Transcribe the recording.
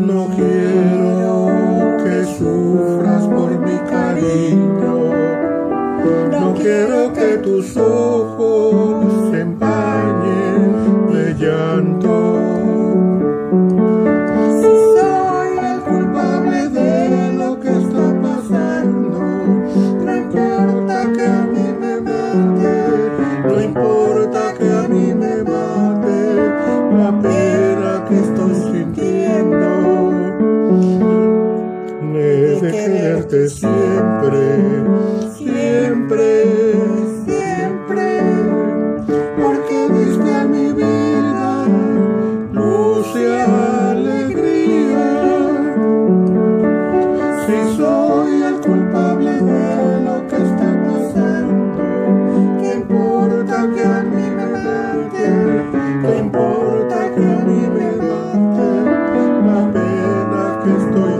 No quiero que sufras por mi cariño, no quiero que tus ojos se empañen de llanto. Si soy el culpable de lo que está pasando, no importa que a mí me mate, no importa que a mí me mate la pena que estoy sintiendo. Me de quererte siempre, siempre, siempre, porque diste a mi vida luz y alegría. Si soy el culpable de lo que está pasando, ¿qué importa que a mí me mate? ¿Qué importa que a mí me mate la pena que estoy